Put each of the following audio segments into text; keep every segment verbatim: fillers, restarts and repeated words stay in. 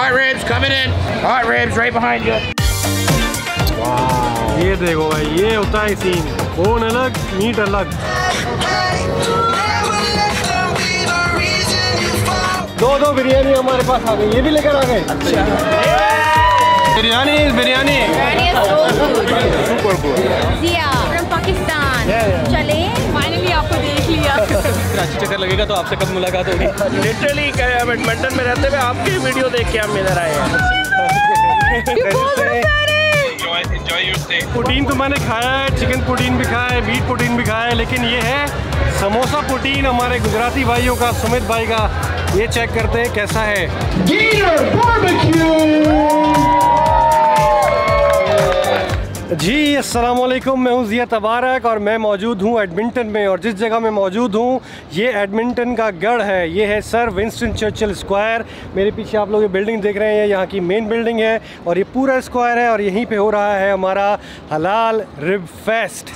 Hot ribs coming in. Hot ribs right behind you. वाह, ये देखो भाई, ये होता है सीन, बोन अलग मीट अलग। दो दो बिरयानी हमारे पास आ गई, ये भी लेकर आ गए। अच्छा, biryani biryani super good. Zia from Pakistan. चले फाइनली आपको देख लिया। कराची चक्कर लगेगा तो आपसे कब मुलाकात होगी? लिटरली एडमिंटन में रहते हुए आपकी वीडियो देख के हम इधर आए हैं। पुडीन तो मैंने खाया है, चिकन पुडीन भी खाया है, मीट पुडीन भी खाया है, लेकिन ये है समोसा पुडीन हमारे गुजराती भाइयों का, सुमित भाई का। ये चेक करते हैं कैसा है। जी अस्सलाम वालेकुम, मैं हूँ ज़िया तबारक और मैं मौजूद हूँ एडमिंटन में। और जिस जगह मैं मौजूद हूँ ये एडमिंटन का गढ़ है, ये है सर विंस्टन चर्चिल स्क्वायर। मेरे पीछे आप लोग ये बिल्डिंग देख रहे हैं, यहाँ की मेन बिल्डिंग है और ये पूरा स्क्वायर है और यहीं पे हो रहा है हमारा हलाल रिब फेस्ट।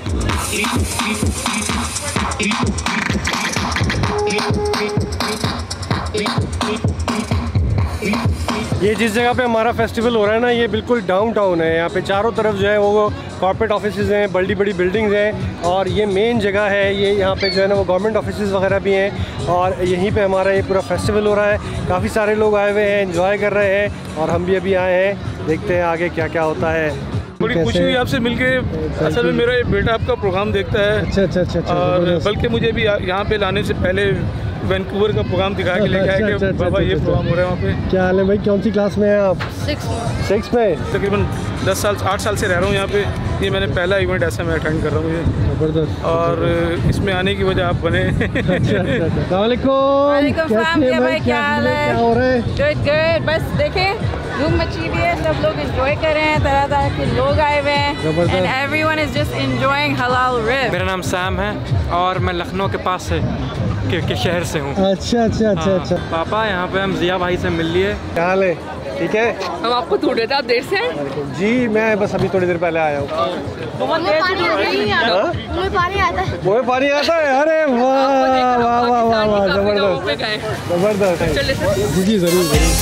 ये जिस जगह पे हमारा फेस्टिवल हो रहा है ना, ये बिल्कुल डाउनटाउन है। यहाँ पे चारों तरफ जो है वो कॉर्पोरेट ऑफिसेज हैं, बड़ी बड़ी बिल्डिंग्स हैं और ये मेन जगह है। ये यहाँ पे जो है ना वो गवर्नमेंट ऑफिसेज वगैरह भी हैं और यहीं पे हमारा ये पूरा फेस्टिवल हो रहा है। काफ़ी सारे लोग आए हुए हैं, एंजॉय कर रहे हैं और हम भी अभी आए हैं। देखते हैं आगे क्या क्या होता है। बड़ी खुशी हुई आपसे मिलके। असल में मेरा बेटा आपका प्रोग्राम देखता है। अच्छा अच्छा अच्छा। और बल्कि मुझे भी यहाँ पे लाने से पहले वैंकूवर का प्रोग्राम दिखा के लेके आए कि बाबा ये प्रोग्राम हो रहा है वहाँ पे। क्या हाल है भाई, कौन सी क्लास में हैं आप? सिक्स सिक्स में। तकरीबन दस साल आठ साल से रह रहा हूँ यहाँ पे। ये मैंने पहला इवेंट ऐसा मैं अटेंड कर रहा हूँ ये। ज़बरदस्त। और इसमें आने की वजह आप बने। क्या हाल है? Good good. बस देखें धूम मची हुई है, सब लोग एंजॉय कर रहे हैं, तरह तरह के लोग आए हुए हैं and everyone is just enjoying हलाल रिब। मेरा नाम सैम है और मैं लखनऊ के पास से के, के शहर से हूँ। अच्छा अच्छा अच्छा अच्छा। पापा यहाँ पे हम जिया भाई से मिल लिए। क्या हाल है? ठीक है। हम आपको ढूंढ रहे थे, आप देर से आए? जी मैं बस अभी थोड़ी देर पहले आया हूँ। बहुत देर से ढूंढ रही हैं। मुझे पानी आता है। मुझे पानी आता है? अरे वाह वाह वाह वाह वाह, जबरदस्त जबरदस्त। जी जी जरूर जरूर।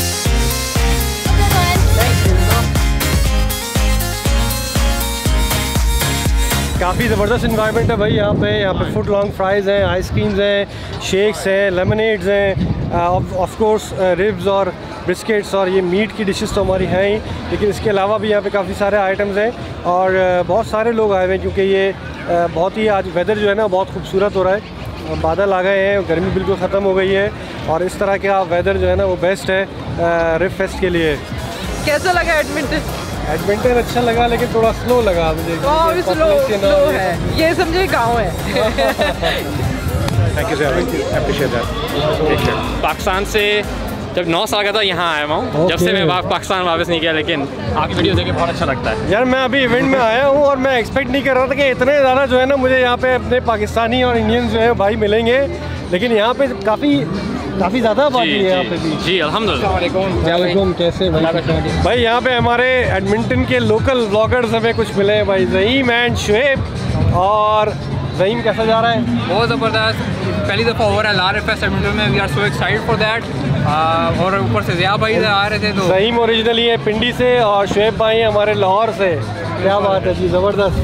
काफ़ी ज़बरदस्त इन्वायरमेंट है भाई यहाँ पे। यहाँ पे फुट लॉन्ग फ्राइज़ हैं, आइसक्रीम्स हैं, शेक्स हैं, लेमनेड्स हैं, ऑफ कोर्स रिब्स और बिस्किट्स और ये मीट की डिशेस तो हमारी हैं ही, लेकिन इसके अलावा भी यहाँ पे काफ़ी सारे आइटम्स हैं और uh, बहुत सारे लोग आए हुए हैं क्योंकि ये uh, बहुत ही आज वेदर जो है ना बहुत खूबसूरत हो रहा है। बादल आ गए हैं, गर्मी बिल्कुल ख़त्म हो गई है और इस तरह का वेदर जो है ना वो बेस्ट है रिब फेस्ट के लिए। कैसा लगा एडमिंटन? एडमिंटन अच्छा लगा लेकिन थोड़ा स्लो लगा मुझे। स्लो स्लो है, ये समझे गाँव है। Thank you sir, appreciate that. Pakistan से जब नौ साल का था यहाँ आया हूँ। जब से मैं पाकिस्तान वापस नहीं गया, लेकिन आपकी वीडियो देख के बहुत अच्छा लगता है। यार मैं अभी इवेंट में आया हूँ और मैं एक्सपेक्ट नहीं कर रहा था कि इतने ज़्यादा जो है ना मुझे यहाँ पे अपने पाकिस्तानी और इंडियन जो है भाई मिलेंगे, लेकिन यहाँ पे काफ़ी काफ़ी ज़्यादा बाकी है यहाँ पे भी। जी अल्हम्दुलिल्लाह। कैसे भाई? भाई यहाँ पे हमारे एडमिंटन के लोकल ब्लॉगर्स हमें कुछ मिले हैं भाई, ज़हीम एंड शुएब। और ज़हीम कैसा जा रहा है? बहुत ज़बरदस्त, पहली दफ़ा हो रहा है लार फेस्ट एडमिंटन में। We are so excited for that. और ऊपर से ज़िया भाई आ रहे थे तो ज़हीम ओरिजिनली है पिंडी से और शुएब भाई हमारे लाहौर से। क्या बात है जी, ज़बरदस्त।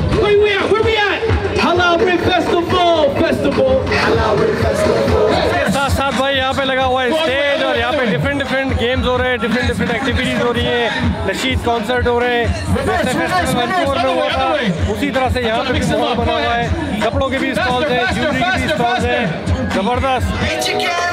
इसके साथ साथ भाई यहाँ पे लगा हुआ है स्टेज और यहाँ पे डिफरेंट डिफरेंट गेम्स हो रहे हैं, डिफरेंट डिफरेंट एक्टिविटीज़ हो रही हैं, नशीद कॉन्सर्ट हो रहे हैं। जैसे फेस्टिवल वैंकूवर में हुआ था उसी तरह से यहाँ पे भी माहौल बना हुआ है। कपड़ों के भी स्टॉल्स हैं, ज्वेलरी के भी स्टॉल्स हैं, ज़बरदस्त।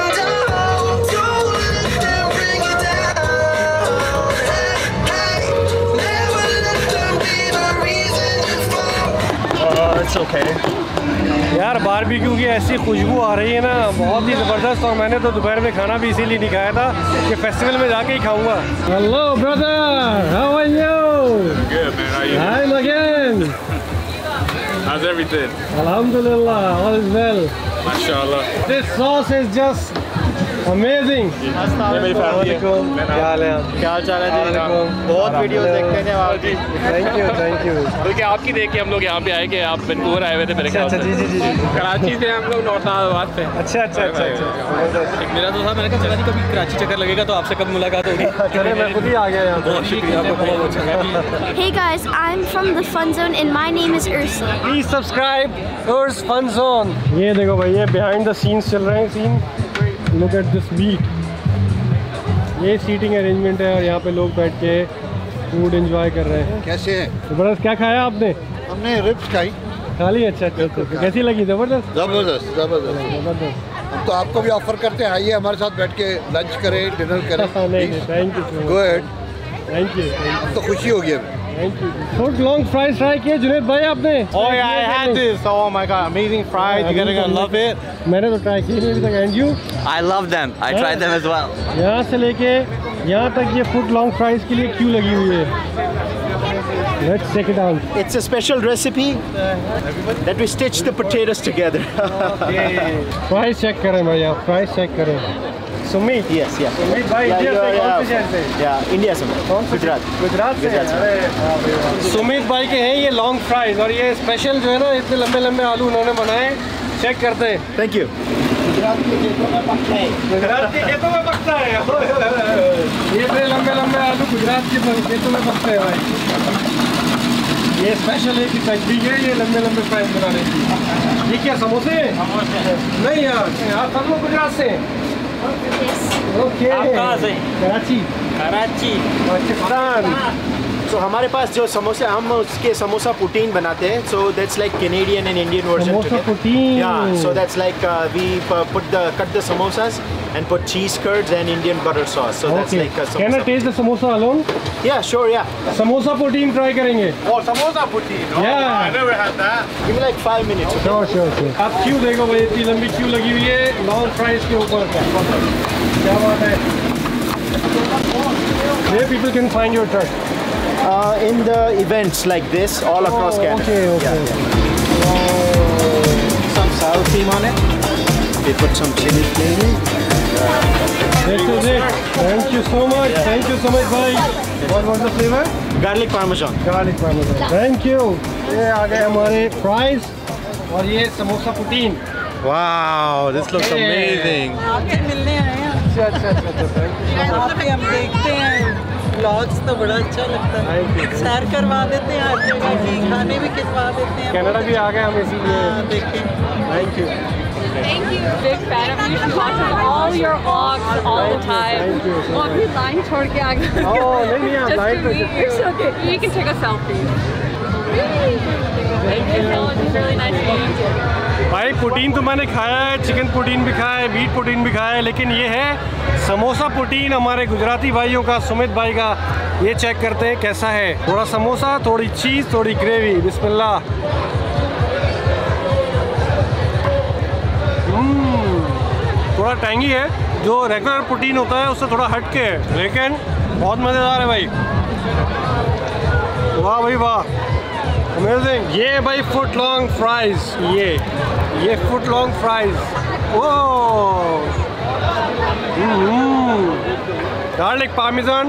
It's okay. यार बारबेक्यू की ऐसी खुशबू आ रही है ना, बहुत ही ज़बरदस्त। और मैंने तो दोपहर में खाना भी इसीलिए नहीं खाया था कि फेस्टिवल में जाके ही खाऊंगा। Hello brother, how are you? Good man, how are you? Hi again. How's everything? Alhamdulillah, all is well. Mashallah. This sauce is just amazing. ये मेरी फैमिली है। क्या हाल है? क्या हाल चाल है जी? बहुत वीडियोस देखते हैं आप जी। Thank you thank you. क्योंकि आपकी देख के हम लोग यहाँ पे आए कि आप वैंकूवर आए हुए थे मेरे ख्याल अच्छा से। जी जी जी कराची से हम लोग नॉर्थ इलाहाबाद से। अच्छा अच्छा अच्छा अच्छा। एक मेरा तो था, मैंने कहा चला जी कभी कराची चक्कर लगेगा तो आपसे कब मुलाकात होगी। चले मैं खुद ही आ गया यहाँ। बहुत शुक्रिया आपका, बहुत अच्छा। Hey guys, I'm from the Fun Zone and my name is Ursula. Please subscribe Urs Fun Zone। ये देखो भाई, ये बिहाइंड द सीन्स चल रहे हैं scene. Look at this beat. ये सीटिंग अरेंजमेंट है और यहाँ पे लोग बैठ के फूड एंजॉय कर रहे हैं। कैसे हैं? जबरदस्त। क्या खाया आपने? हमने रिब्स खाई। खा ली? अच्छा अच्छा अच्छा। कैसी लगी? जबरदस्त जबरदस्त जबरदस्त जबरदस्त। हम तो आपको भी ऑफर करते हैं, आइए हमारे साथ बैठ के लंच करें, डिनर करें। नहीं thank you go ahead. Thank you तो खुशी होगी हमें। Thank you. Foot long fries try किए जुनैद भाई आपने? Oh yeah, I had this. Oh my god, amazing fries. You're gonna gonna love it. मैंने तो ट्राई किए नहीं अभी तक। And you? I love them. I tried them as well. यहाँ से लेके यहाँ तक ये फुट लॉन्ग फ्राइज के लिए क्यों लगी हुई है? Let's check it out. It's a special recipe that we stitch the potatoes together. Fries check करें भाई, आप फ्राइज चेक करें। सुमित? Yes, yeah. सुमित भाई Yeah, इंडिया you से are, कौन से yeah. शहर से? Yeah, India से मैं। कौन से? गुजरात। गुजरात से? गुजरात से। अरे वाह भाई वाह। सुमित भाई के हैं ये लॉन्ग फ्राइज और ये स्पेशल जो है ना, इतने लंबे लंबे आलू उन्होंने बनाए। चेक करते हैं। Thank you. गुजरात के खेतों में पकता है। गुजरात के खेतों में पकता है। ये इतने लंबे लंबे आलू गुजरात के खेतों में पकते हैं भाई। ये स्पेशल है कि टेक्निक है ये लंबे लंबे फ्राइज बनाने की। ये क्या समोसे हैं? नहीं यार, आप सब लोग गुजरात से हैं? ओके। आप कहाँ से? कराची। कराची। पाकिस्तान। So हमारे पास जो समोसा, हम उसके समोसा पुटीन बनाते हैं. So that's like Canadian and Indian version. Samosa together. poutine. Yeah. So that's like uh, we uh, put the cut the samosas and put cheese curds and Indian butter sauce. So that's Okay. like a samosa. Can I taste the samosa alone? Yeah, sure. Yeah. Samosa poutine try करेंगे। Oh, samosa poutine. Oh, Yeah. I never had that. Give me like five minutes. Okay? Sure, sure, sure. आप क्यों देखो भाई, इतनी लंबी क्यों लगी हुई है लॉन्ग फ्राइज के ऊपर? क्या बात है? Where people can find your truck? Uh, in the events like this all across Oh, Canada. okay, okay. Yeah, yeah. Some sour cream on it. We put some chili flavour. This is it. Thank you so much. Thank you so much, bhai. What was the flavor? Garlic parmesan. Garlic parmesan. Thank you. ये आ गए हमारे fries और ये samosa poutine. Wow, this looks amazing. आपसे मिलने आए हैं। अच्छा अच्छा अच्छा अच्छा। आपके हम देखते हैं व्लॉग्स तो बड़ा अच्छा लगता है। सैर करवा देते हैं हर जगह की, खाने भी खिलवा देते हैं। कनाडा भी आ गए हम इसीलिए। देखें। Thank you. Thank you. Big fan of you. She watches all your vlogs all the time. Thank you. वो अभी लाइन छोड़ के आ गए। Oh, नहीं नहीं आप Just light to meet you. It's okay. You can take a selfie. Thank you. It's really nice meeting you. भाई poutine तो मैंने खाया है, चिकन पुटीन भी खाया है, मीट पुटीन भी खाया है, लेकिन ये है समोसा पुटीन हमारे गुजराती भाइयों का, सुमित भाई का। ये चेक करते हैं कैसा है। थोड़ा समोसा, थोड़ी चीज़, थोड़ी ग्रेवी। बिस्मिल्लाह। हम्म, थोड़ा टैंगी है, जो रेगुलर पुटीन होता है उससे थोड़ा हट के है, लेकिन बहुत मज़ेदार है भाई। वाह भाई वाह, अमेजिंग। ये भाई फुट लॉन्ग फ्राइज, ये ये foot long fries. Oh, garlic parmesan,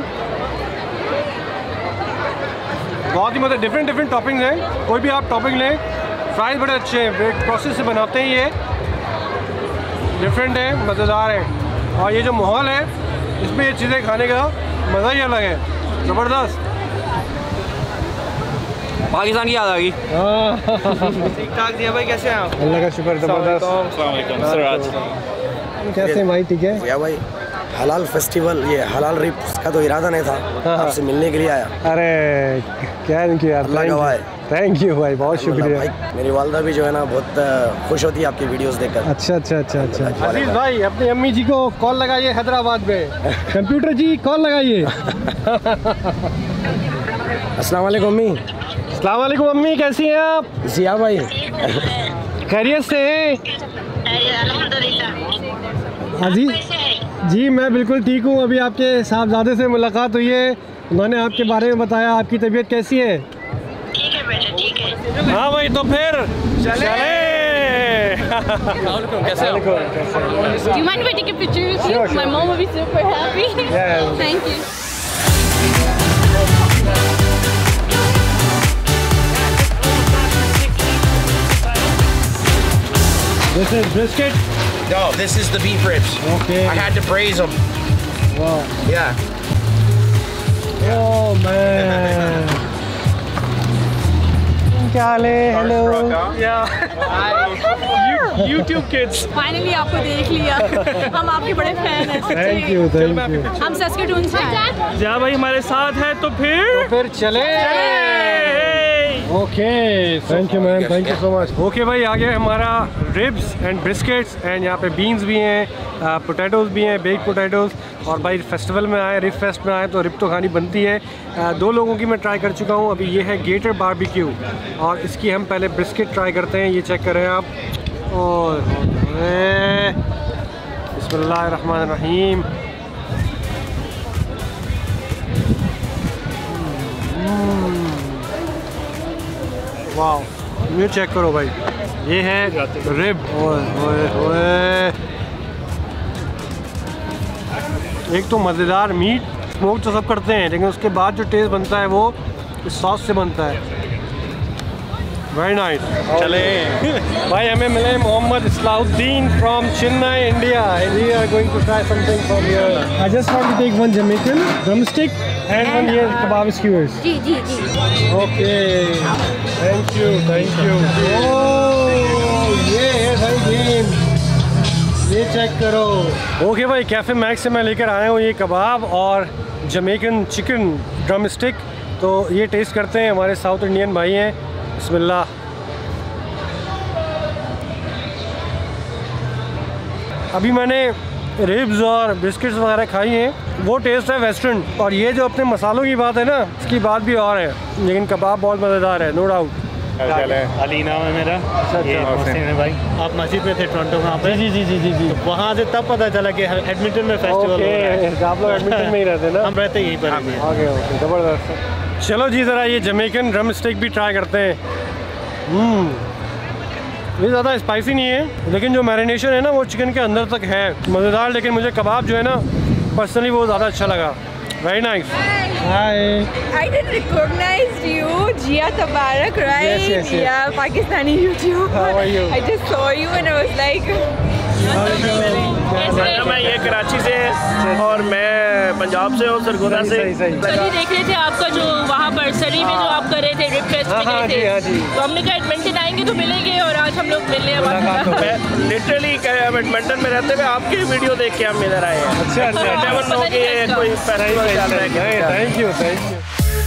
बहुत ही मतलब डिफरेंट डिफरेंट टॉपिंग्स हैं। कोई भी आप टॉपिंग लें, फ्राइज बड़े अच्छे हैं, ब्रेक प्रोसेस से बनाते हैं, ये डिफरेंट है, मज़ेदार है। और ये जो माहौल है इसमें ये चीज़ें खाने का मज़ा ही अलग है, ज़बरदस्त। पाकिस्तान की याद आ गई। ठीक ठाक दिया भाई, कैसे हैं आप? अल्लाह का शुक्र, ज़बरदस्त। अस्सलाम वालेकुम सिराज। कैसे भाई? ठीक है भैया भाई, हलाल फेस्टिवल, ये हलाल रिप्स का तो इरादा नहीं था, आपसे मिलने के लिए आया। अरे क्या इनकी यार, अल्लाह गवाह है। थैंक यू भाई, बहुत शुक्रिया भाई। मेरी वालदा भी जो है ना बहुत खुश होती है आपकी वीडियोस देखकर। अच्छा अच्छा अच्छा अच्छा। अजीज भाई, अपनी अम्मी जी को कॉल लगाइए हैदराबाद में। कंप्यूटर जी कॉल लगाइए। अस्सलाम वालेकुम अम्मी। अस्सलाम वालेकुम अम्मी, कैसी हैं आप? जिया भाई खैरियत से हैं? हाँ जी जी, मैं बिल्कुल ठीक हूँ। अभी आपके साहबजादे से मुलाकात हुई है, उन्होंने आपके बारे में बताया। आपकी तबीयत कैसी है? ठीक है बेटा, ठीक है। हाँ भाई, तो फिर चले। कैसे हो? Do you mind if I take a picture with you? Sure, sure. My mom will be super happy. Yeah. Thank you. This is brisket. No, this is the beef ribs. Okay. I had to braise them. Wow. Yeah. Oh man. Kale, hello. Yeah. YouTube kids. Finally आपको देख लिया। हम आपके बड़े fan हैं। Thank you, thank you. हम सस्केटून से हैं। जा भाई हमारे साथ है तो फिर तो फिर चले। Okay, thank you ma'am, thank you so much. Okay भाई, आ गया हमारा रिब्स एंड ब्रिस्केट्स एंड यहाँ पे बीन्स भी हैं, पोटैटोज़ भी हैं, बेक पोटैटोज़। और भाई फेस्टिवल में आए, रिब फेस्ट में आए तो रिब तो खानी बनती है। आ, दो लोगों की मैं ट्राई कर चुका हूँ अभी। ये है गेटर बारबेक्यू और इसकी हम पहले ब्रिस्केट ट्राई करते हैं। ये चेक करें आप। और बिस्मिल्लाहिर्रहमानिर्रहीम। वाह, ये चेक करो भाई, ये है रिब। ओए ओए ओए, एक तो मज़ेदार मीट, स्मोक तो सब करते हैं लेकिन उसके बाद जो टेस्ट बनता है वो इस सॉस से बनता है। Very nice. चले भाई, हमें मिले Mohammed Islauddin from Chennai, India, and we are going to try something from here. I just want to take one Jamaican drumstick and one here kebab skewers. जी जी जी। Okay, thank you thank you. Oh, ये है भाई गेम, ये check करो। Okay भाई, cafe max से मैं लेकर आया हूँ ये कबाब और जमैकन चिकन ड्रम स्टिक। तो ये टेस्ट करते हैं, हमारे साउथ इंडियन भाई हैं। बिस्मिल्लाह। अभी मैंने रिब्स और बिस्किट्स वगैरह खाई हैं, वो टेस्ट है वेस्टर्न। और ये जो अपने मसालों की बात है ना, इसकी बात भी और है, लेकिन कबाब बहुत मज़ेदार है, नो डाउट। अली नाम है मेरा। ये मोहसिन है भाई। आप मस्जिद में थे टोरंटो वहाँ पे? जी जी जी जी जी। वहाँ से तब पता चला कि एडमिंटन में फेस्टिवल हो रहा है। आप लोग एडमिंटन में ही रहते ना? हम रहते यहीं पर। ओके ओके, ज़बरदस्त। चलो जी, ज़रा ये जमैकन ड्रम स्टिक भी ट्राई करते हैं। हम्म, ये ज़्यादा स्पाइसी नहीं है लेकिन जो मैरिनेशन है ना वो चिकन के अंदर तक है, मज़ेदार। लेकिन मुझे कबाब जो है ना पर्सनली वो ज़्यादा अच्छा लगा। Very nice. Hi. I didn't recognize you, Jia Tabarak, right? Yes, yes, yes. Yeah, Pakistani YouTuber. How are you? I just saw you and I was like. मैं ये कराची से और मैं पंजाब से हूँ, सरगोदा से। कल देख रहे थे आपका जो वहाँ पर सरी में जो आप कर रहे थे, रिब फेस्ट में गए थे, तो हमने कहा एडमिंटन आएंगे तो मिलेंगे और आज हम लोग मिलने मैं लिटरली एडमिंटन में रहते हुए आपकी वीडियो देख के हम इधर आए हैं। अच्छा अच्छा, कोई फेस्टिवल चल रहा है। Thank you thank you.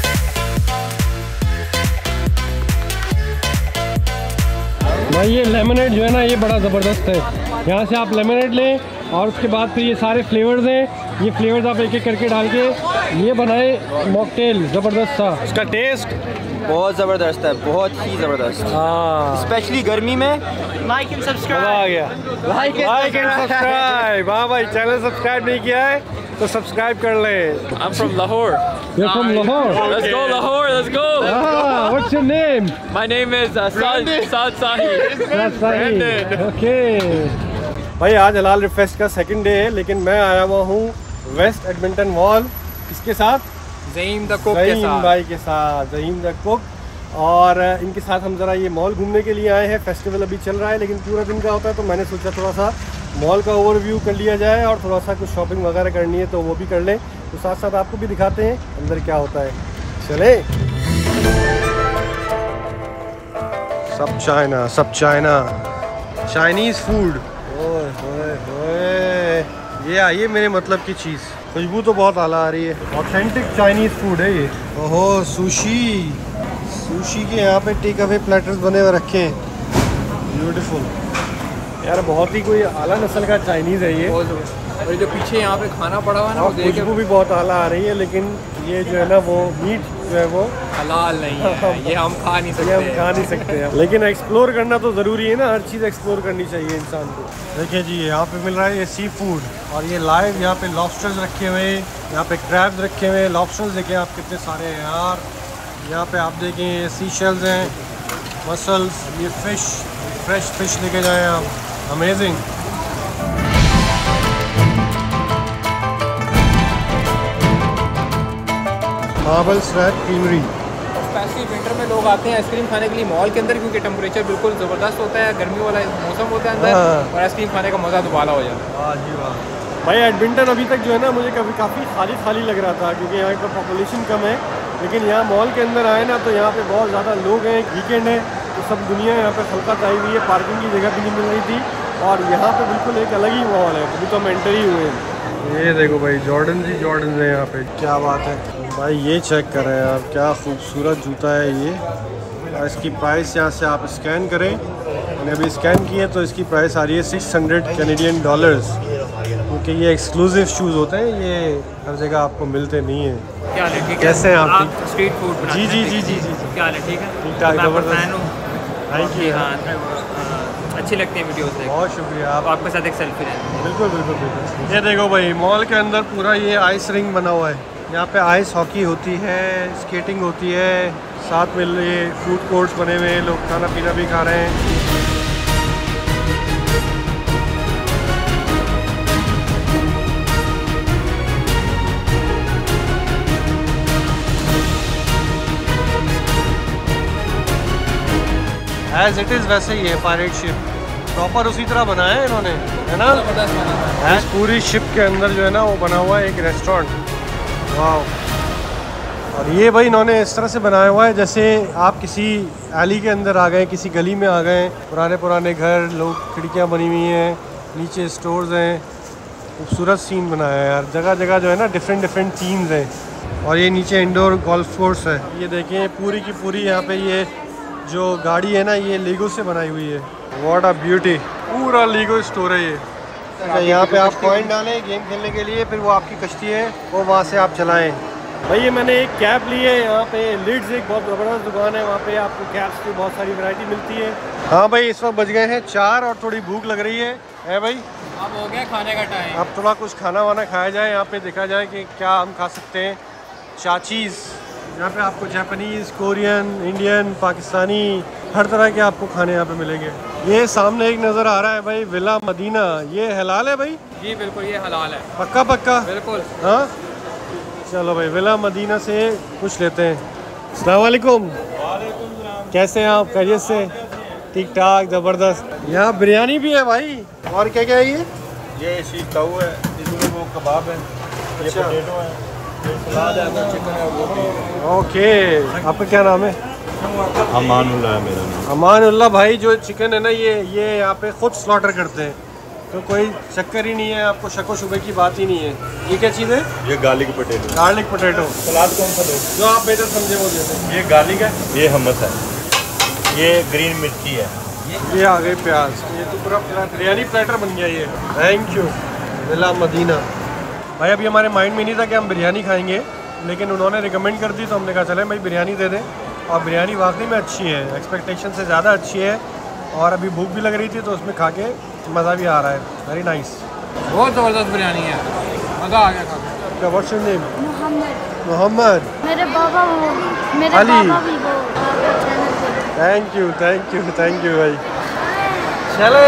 भाई ये लेमनेड जो है ना, ये बड़ा ज़बरदस्त है। यहाँ से आप लेमनेड लें और उसके बाद फिर ये सारे फ्लेवर्स हैं, ये फ्लेवर्स आप एक एक करके डाल के ये बनाए मॉकटेल, ज़बरदस्त सा। इसका टेस्ट बहुत ज़बरदस्त है, बहुत ही ज़बरदस्त। हाँ, स्पेशली गर्मी में। Like and subscribe. आ गया लाइक एंड सब्सक्राइब। हाँ भाई, चैनल सब्सक्राइब नहीं किया है तो सब्सक्राइब कर ले। I'm from Lahore. You're from Lahore? Let's go Lahore, let's go. Ah, what's your name? My name is uh, Saad, Saad Sahi. Saad Sahi. Okay. भाई आज हलाल रिब फेस्ट का सेकंड डे है, लेकिन मैं आया हुआ हूँ वेस्ट एडमिंटन मॉल, इसके साथ ज़हीम द कुक के साथ, भाई के साथ, ज़हीम द कुक। और इनके साथ हम ज़रा ये मॉल घूमने के लिए आए हैं। फेस्टिवल अभी चल रहा है लेकिन पूरा दिन का होता है, तो मैंने सोचा थोड़ा सा मॉल का ओवरव्यू कर लिया जाए और थोड़ा सा कुछ शॉपिंग वगैरह करनी है तो वो भी कर लें। तो साथ साथ आपको भी दिखाते हैं अंदर क्या होता है। चले। सब चाइना, सब चाइना, चाइनीज़ फूड। ओए ओए ओए, ये आइए मेरे मतलब की चीज़। खुशबू तो बहुत आला आ रही है, ऑथेंटिक चाइनीज़ फूड है ये। ओहो, सुशी, सुशी के यहाँ पे टेक अवे प्लेटर्स बने हुए रखे हैं, ब्यूटीफुल यार। बहुत ही कोई आला नस्ल का चाइनीज़ है ये। और जो पीछे यहाँ पे खाना पड़ा हुआ है ना, वो देख खुशबू भी बहुत आला आ रही है, लेकिन ये जो है ना वो मीट जो है वो हलाल नहीं है, ये हम खा नहीं सकते। ये हम खा नहीं सकते हैं, लेकिन एक्सप्लोर करना तो ज़रूरी है ना, हर चीज़ एक्सप्लोर करनी चाहिए इंसान को। देखिए जी, यहाँ पे मिल रहा है ये सी फूड और ये लाइव यहाँ पे लॉबस्टर्स रखे हुए हैं, यहाँ पे क्रैब्स रखे हुए हैं। लॉबस्टर्स देखें आप कितने सारे हैं यार। यहाँ पे आप देखें सी शेल्स हैं, मसल्स, ये फिश, फ्रेश फिश लेके जाएं आप, amazing. Marble Slab Creamery. Specially winter में लोग आते हैं आइसक्रीम खाने के लिए मॉल के अंदर, क्योंकि टेम्परेचर बिल्कुल ज़बरदस्त होता है, गर्मी वाला मौसम होता है अंदर, और आइसक्रीम खाने का मज़ा दोबारा हो जाता है। वाह जी वाह। भाई एडमिंटन अभी तक जो है ना मुझे कभी काफ़ी खाली खाली लग रहा था, क्योंकि यहाँ पर पॉपुलेशन कम है, लेकिन यहाँ मॉल के अंदर आए ना तो यहाँ पे बहुत ज़्यादा लोग हैं, वीकेंड है तो सब दुनिया यहाँ पे खलकत आई हुई है, पार्किंग की जगह भी नहीं मिल रही थी, और यहाँ पे बिल्कुल एक अलग ही माहौल है। अभी तो हम एंटर ही हुए हैं। ये देखो भाई जॉर्डन जी जॉर्डन है यहाँ पे, क्या बात है भाई। ये चेक कर रहे हैं आप, क्या खूबसूरत जूता है ये, और इसकी प्राइस यहाँ से आप स्कैन करें, मैंने अभी स्कैन किए तो इसकी प्राइस आ रही है सिक्स हंड्रेड कैनेडियन डॉलर्स, क्योंकि ये एक्सक्लूसिव शूज़ होते हैं, ये हर जगह आपको मिलते नहीं हैं। क्या हाल है? ठीक है। कैसे हैं आप? आप स्ट्रीट फूड बनाते जी जी हैं? जी जी जी क्या हाल है? ठीक है, ठीक ठाक, ज़बरदस्त। Thank you. हाँ, अच्छी लगती है वीडियोस देख। बहुत शुक्रिया। आप आपके साथ एक सेल्फी लें। बिल्कुल बिल्कुल बिल्कुल। ये देखो भाई मॉल के अंदर पूरा ये आइस रिंग बना हुआ है, यहाँ पे आइस हॉकी होती है, स्केटिंग होती है, साथ में ये फूड कोर्ट्स बने हुए हैं, लोग खाना पीना भी खा रहे हैं। एज इट इज़ वैसे ही है पायरेट शिप, प्रॉपर उसी तरह बनाया है इन्होंने, है ना। इस पूरी शिप के अंदर जो है ना वो बना हुआ है एक रेस्टोरेंट। वाह। और ये भाई इन्होंने इस तरह से बनाया हुआ है जैसे आप किसी एली के अंदर आ गए, किसी गली में आ गए, पुराने पुराने घर, लोग खिड़कियाँ बनी हुई हैं, नीचे स्टोर्स हैं, खूबसूरत सीन बनाया है यार। जगह जगह जो है ना डिफरेंट डिफरेंट थीम्स हैं। और ये नीचे इंडोर गोल्फ कोर्स है। ये देखें पूरी की पूरी यहाँ पे ये जो गाड़ी है ना ये लीगो से बनाई हुई है। व्हाट अ ब्यूटी, पूरा लीगो स्टोर है ये। अच्छा, यहाँ पे आप कॉइन डालें गेम खेलने के लिए, फिर वो आपकी कश्ती है वो वहाँ से आप चलाएं। भाई ये मैंने एक कैप ली है, यहाँ पे लिड्स एक बहुत ज़बरदस्त दुकान है, वहाँ पे आपको कैप्स की बहुत सारी वैरायटी मिलती है। हाँ भाई इस वक्त बज गए हैं चार और थोड़ी भूख लग रही है, है भाई। अब हो गया खाने का टाइम, अब थोड़ा कुछ खाना वाना खाया जाए, यहाँ पे देखा जाए कि क्या हम खा सकते हैं। चाचीज़, यहाँ पे आपको जापानीज़, कोरियन, इंडियन, पाकिस्तानी, हर तरह के आपको खाने यहाँ पे मिलेंगे। ये सामने एक नज़र आ रहा है भाई विला मदीना, ये हलाल है भाई? जी बिल्कुल ये हलाल है। पक्का पक्का? बिल्कुल। हाँ चलो भाई विला मदीना से कुछ लेते हैं। अस्सलाम वालेकुम। कैसे हैं आप? खैरियत से? ठीक ठाक, ज़बरदस्त। यहाँ बिरयानी भी है भाई, और क्या क्या है ये? ये शीख ताऊ है, इसमें वो कबाब है, ये पोटैटो है, ये सलाद है, चिकन है, वो भी है। ओके, आपका क्या नाम है? अमानुल्लाह है मेरा नाम। अमानुल्लाह भाई, जो चिकन है ना ये ये यहाँ पे खुद स्लॉटर करते हैं, तो कोई चक्कर ही नहीं है, आपको शको शुबे की बात ही नहीं है। ये क्या चीज़ है? ये garlic potato. Garlic potato. Salad कौन सा दो? जो आप बेहतर समझे वो देते। ये गार्लिक है, ये हमस है, ये ग्रीन मिर्ची है, ये आ गए प्याज। ये तो पूरा बिरयानी प्लेटर बन गया ये। Thank you Villa Madina. भाई अभी हमारे माइंड में नहीं था कि हम बिरयानी खाएंगे, लेकिन उन्होंने रिकमेंड कर दी तो हमने कहा चले भाई बिरयानी दे दें। और बिरयानी वाकई में अच्छी है, एक्सपेक्टेशन से ज़्यादा अच्छी है, और अभी भूख भी लग रही थी तो उसमें खा के मज़ा भी आ रहा है। वेरी नाइस, बहुत ज़बरदस्त बिरयानी है, मज़ा आ गया खा के। What's your name? Mohammad. Mohammad. मेरे बाबा वो मेरे अली। बाबा भी वो चैनल पे। Thank you thank you thank you भाई। चले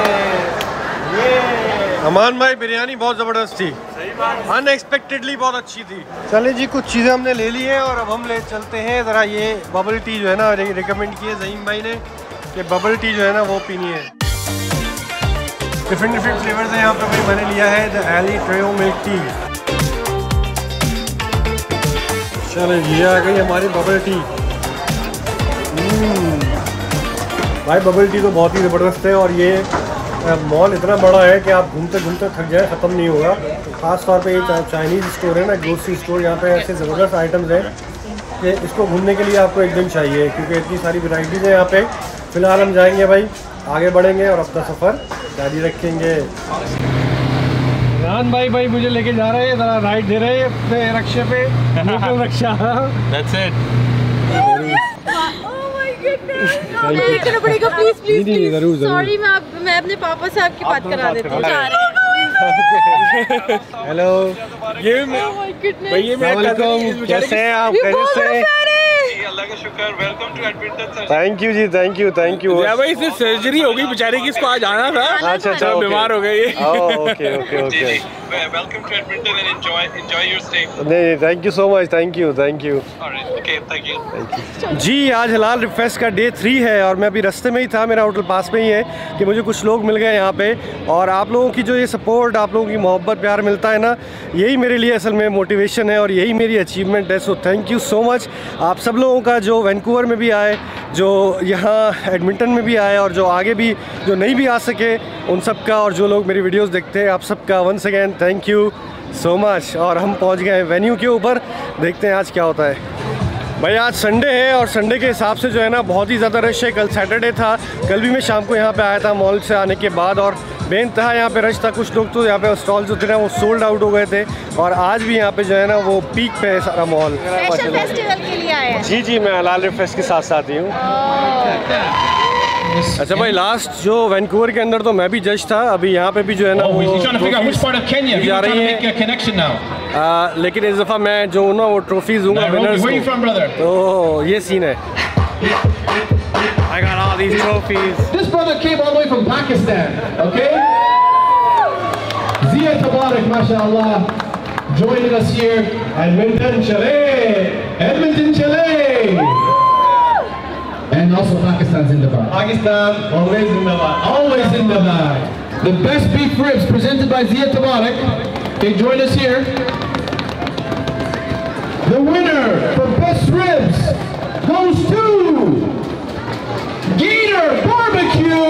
ये अमान भाई बिरयानी बहुत ज़बरदस्त थी, अनएक्सपेक्टेडली बहुत अच्छी थी। चले जी कुछ चीज़ें हमने ले ली हैं और अब हम ले चलते हैं ज़रा। ये बबल टी जो है ना रिकमेंड की है ज़हीम भाई ने कि बबल टी जो है ना वो पीनी है। डिफरेंट डिफरेंट फ्लेवर्स हैं यहाँ पे भाई। मैंने लिया है द एली ट्रेओ मिल्क टी। चलो ये आ गई हमारी बबल टी। भाई बबल टी तो बहुत ही ज़बरदस्त है, और ये मॉल इतना बड़ा है कि आप घूमते घूमते थक जाए, ख़त्म नहीं होगा। ख़ास तौर पे ये चाइनीज़ स्टोर है ना, ग्रोसरी स्टोर, यहाँ पे ऐसे ज़बरदस्त आइटम्स हैं कि इसको घूमने के लिए आपको एक दिन चाहिए, क्योंकि इतनी सारी वैराइटीज़ हैं यहाँ पे। फ़िलहाल हम जाएंगे भाई, आगे बढ़ेंगे और अपना सफ़र जारी रखेंगे। रान भाई भाई मुझे लेके जा रहे हैं, ज़रा राइड दे रहे हैं अपने रक्शे पे, लोकल रक्षा। That's it. करना पड़ेगा प्लीज प्लीज नहीं, जरूर, जरूर। सॉरी, मैं आप, मैं अपने पापा से आपकी बात करा देती हूँ। हेलो, ये मैं कैसे हैं आप? कैसे हैं? अल्लाह का शुक्र। Welcome to Edmonton. Thank you जी, थैंक यू थैंक यू। भाई इससे सर्जरी हो गई बेचारे की, इसको आज आना था। अच्छा अच्छा, बीमार हो गई। Okay okay okay. Welcome to Edmonton and enjoy enjoy your stay. नहीं, thank you so much, thank you thank you. Okay, thank you. जी, आज हलाल रिप फेस्ट का डे थ्री है और मैं अभी रास्ते में ही था, मेरा होटल पास में ही है, कि मुझे कुछ लोग मिल गए यहाँ पे। और आप लोगों की जो ये सपोर्ट, आप लोगों की मोहब्बत प्यार मिलता है ना, यही मेरे लिए असल में मोटिवेशन है और यही मेरी अचीवमेंट है। So thank you so much आप सब लोगों का, जो वैंकूवर में भी आए, जो यहाँ एडमिंटन में भी आए और जो आगे भी जो नहीं भी आ सके उन सब का, और जो लोग मेरी वीडियोस देखते हैं आप सबका once again thank you so much. और हम पहुँच गए हैं वेन्यू के ऊपर, देखते हैं आज क्या होता है। भाई आज संडे है और संडे के हिसाब से जो है ना बहुत ही ज़्यादा रश है। कल सैटरडे था, कल भी मैं शाम को यहाँ पे आया था मॉल से आने के बाद, और बेइंतहा यहाँ पे रश था। कुछ लोग तो यहाँ पे स्टॉल जो थे ना वो सोल्ड आउट हो गए थे, और आज भी यहाँ पे जो है ना वो पीक पे है सारा मॉल। स्पेशल फेस्टिवल के लिए आए हैं? जी जी, मैं हलाल रिप फेस्ट के साथ साथ ही हूँ। अच्छा भाई, लास्ट जो वैंकूवर के अंदर तो मैं भी जज था, अभी यहाँ पे भी जो है ना वो जा रही है, आ, लेकिन इस दफ़ा मैं जो ना वो ट्रॉफीज दूंगा विनर्स को, तो ये सीन है। I got all these trophies. This brother came all the way from Pakistan, okay? Zia Tabarak, mashallah, joining us here, Edmonton, Chile, Edmonton, Chile. And also Pakistan's in the back. Pakistan, always in the back. Always in the back. The best beef ribs presented by Zia Tabarak. They join us here. The winner for best ribs goes to Gator Barbecue.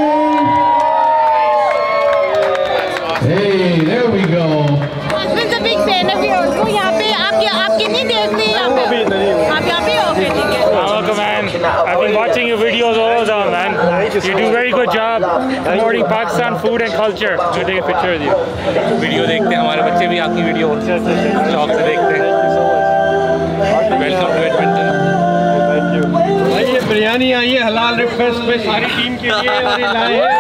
Hey, there we go. Husband's a big fan of yours. वो यहाँ पे आप आप कितनी देर से यहाँ पे? आप यहाँ पे हो? ठीक है। Welcome, man. I've been watching your videos all the time, man. You do a very good job promoting Pakistan food and culture. I'm gonna take a picture with you. Video देखते हैं हमारे बच्चे भी, आपकी वीडियो शौक से देखते हैं। Welcome to Edmonton. Thank you भाई। ये बिरयानी आई है हलाल रिप फेस्ट पे सारी टीम के लिए, और ये लाए हैं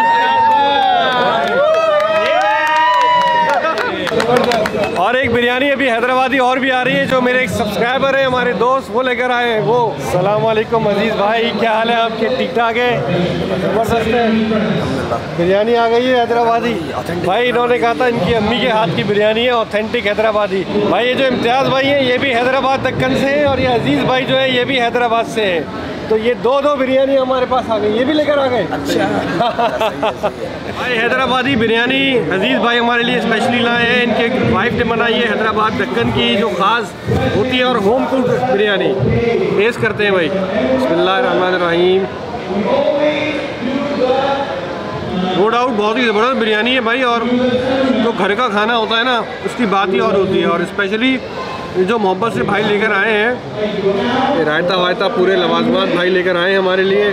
और एक बिरयानी अभी हैदराबादी और भी आ रही है, जो मेरे एक सब्सक्राइबर है, हमारे दोस्त, वो लेकर आए हैं वो। सलाम वालेकुम अजीज़ भाई, क्या हाल है आपके? ठीक ठाक है? ज़बरदस्त है। बिरयानी आ गई है हैदराबादी भाई। इन्होंने कहा था इनकी अम्मी के हाथ की बिरयानी है, ऑथेंटिक हैदराबादी। भाई ये जो इम्तियाज़ भाई हैं ये भी हैदराबाद दक्कन से हैं, और ये अजीज़ भाई जो है ये भी हैदराबाद से है। तो ये दो दो बिरयानी हमारे पास आ गई, ये भी लेकर आ गए। अच्छा भाई, हैदराबादी बिरयानी अजीज़ भाई हमारे लिए स्पेशली लाए हैं। इनके वाइफ ने बनाई है हैदराबाद दक्कन की, जो ख़ास होती है, और होम कुक बिरयानी टेस्ट करते हैं भाई। बिस्मिल्लाहिर्रहमानिर्रहीम। नो डाउट बहुत ही ज़बरदस्त बिरयानी है भाई, और जो घर का खाना होता है ना उसकी बात ही और होती है। और स्पेशली जो मोहब्बत से भाई लेकर आए हैं, ये रायता वायता पूरे लवाजमात भाई लेकर आए हैं हमारे लिए,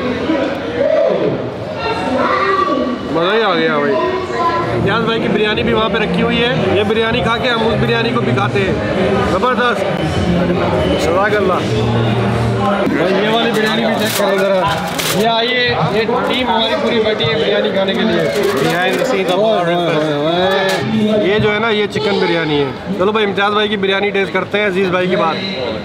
मज़ा ही आ गया भाई। इम्तियाज़ भाई की बिरयानी भी वहाँ पे रखी हुई है, ये बिरयानी खा के हम उस बिरयानी को भी खाते हैं। ज़बरदस्त, सदाकल्लाह। ये वाली बिरयानी भी चेक करो ज़रा। ये आइए, ये टीम हमारी पूरी बैठी है बिरयानी खाने के लिए। ये जो है ना ये चिकन बिरयानी है। चलो भाई इम्तियाज़ भाई की बिरयानी टेस्ट करते हैं अजीज़ भाई के बाद।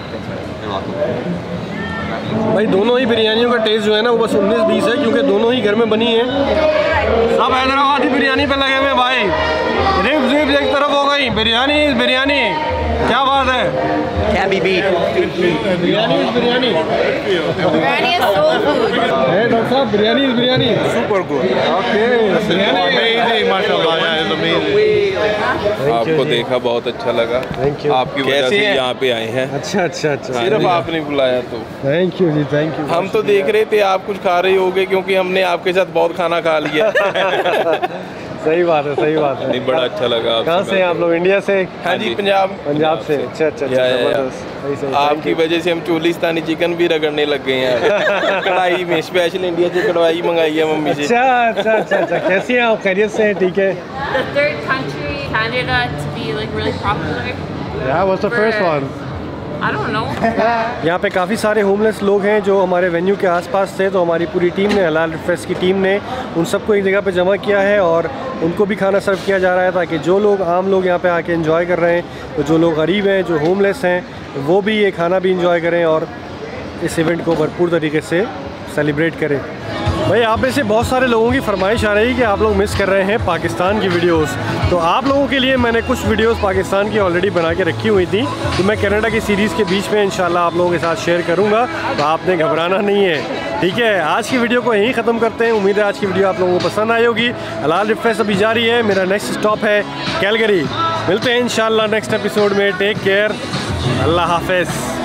भाई दोनों ही बिरयानियों का टेस्ट जो है ना वो बस उन्नीस बीस है, क्योंकि दोनों ही घर में बनी है। सब हैदराबादी बिरयानी पे लगे हुए भाई। रिब्स रिब्स एक तरफ हो गई, बिरयानी बिरयानी, क्या बात है? Can't be beat. Biryani biryani Biryani is so good. है डॉक्टर साहब, biryani biryani Super good. Okay. Amazing, माशाल्लाह, yeah, it's amazing. आपको देखा बहुत अच्छा लगा। Thank you. आपकी वजह से यहाँ पे आए हैं। अच्छा अच्छा अच्छा, सिर्फ आपने बुलाया तो थैंक यू जी, थैंक यू। हम तो देख रहे थे आप कुछ खा रहे होगे, क्योंकि हमने आपके साथ बहुत खाना खा लिया। सही बात है, सही बात है। नहीं, बड़ा अच्छा लगा। कहाँ से हैं आप लोग? इंडिया से? हाँ जी, पंजाब। पंजाब से, अच्छा अच्छा अच्छा। आपकी वजह से हम चोलिस्तानी चिकन भी रगड़ने लग गए हैं। कढ़ाई में स्पेशल इंडिया से कढ़ाई मंगाई है मम्मी से। अच्छा अच्छा अच्छा अच्छा। कैसी हैं आप? खैरियत से हैं? ठीक है। The third country, Canada, to be like really popular. Yeah, what's the first one? I don't know. यहाँ पे काफ़ी सारे होमलेस लोग हैं जो हमारे वेन्यू के आसपास थे, तो हमारी पूरी टीम ने, हलाल रिप फेस्ट की टीम ने उन सबको एक जगह पे जमा किया है और उनको भी खाना सर्व किया जा रहा है, ताकि जो लोग आम लोग यहाँ पे आके एंजॉय कर रहे हैं, तो जो लोग गरीब हैं, जो होमलेस हैं, वो भी ये खाना भी इंजॉय करें। और इस इवेंट को भरपूर तरीके से सेलिब्रेट करें। भाई आप में से बहुत सारे लोगों की फरमाइश आ रही है कि आप लोग मिस कर रहे हैं पाकिस्तान की वीडियोस, तो आप लोगों के लिए मैंने कुछ वीडियोस पाकिस्तान की ऑलरेडी बना के रखी हुई थी, तो मैं कनाडा की सीरीज़ के बीच में इंशाल्लाह आप लोगों के साथ शेयर करूंगा, तो आपने घबराना नहीं है, ठीक है। आज की वीडियो को यहीं ख़त्म करते हैं। उम्मीद है आज की वीडियो आप लोगों को पसंद आई होगी। हलाल रिप फेस्ट अभी जारी है, मेरा नेक्स्ट स्टॉप है कैलगरी। मिलते हैं इंशाल्लाह नेक्स्ट एपिसोड में। टेक केयर, अल्लाह हाफिज़।